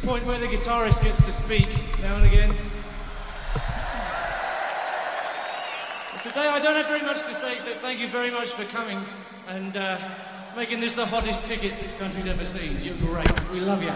point where the guitarist gets to speak now and again. And today I don't have very much to say except thank you very much for coming and making this the hottest ticket this country's ever seen. You're great. We love you.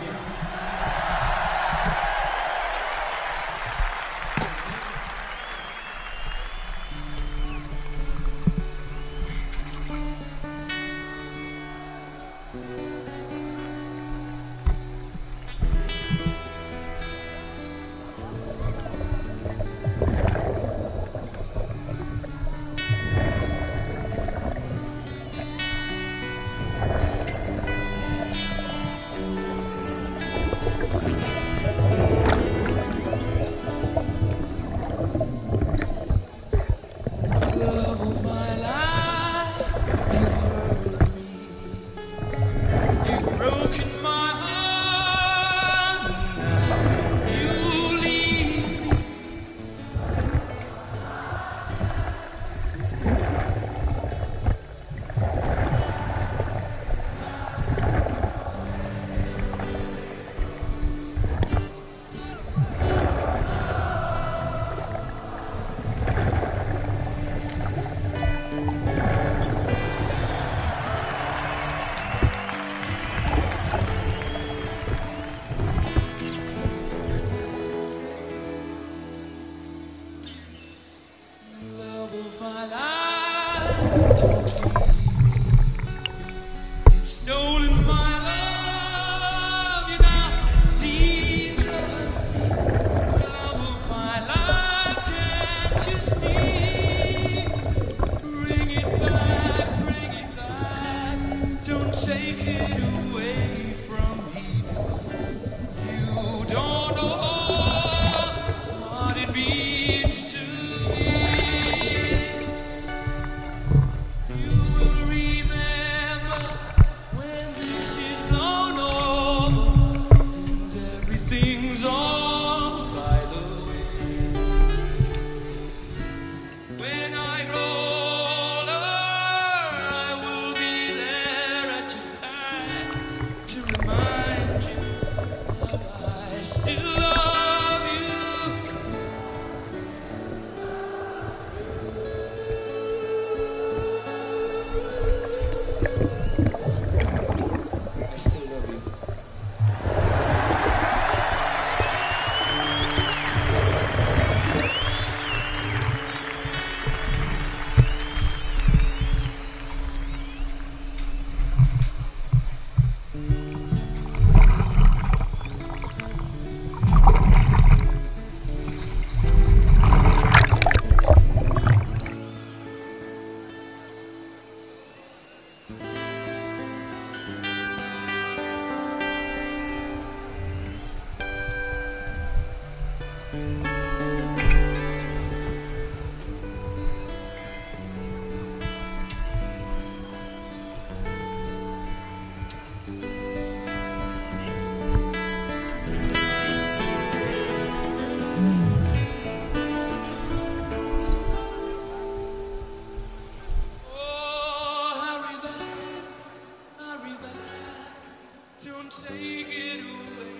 Take it away.